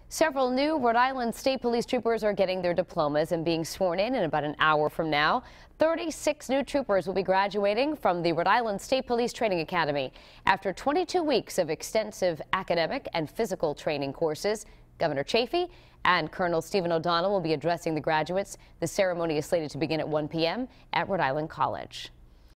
Several new Rhode Island State Police troopers are getting their diplomas and being sworn in about an hour from now. 36 new troopers will be graduating from the Rhode Island State Police Training Academy. After 22 weeks of extensive academic and physical training courses, Governor Chafee and Colonel Stephen O'Donnell will be addressing the graduates. The ceremony is slated to begin at 1 p.m. at Rhode Island College.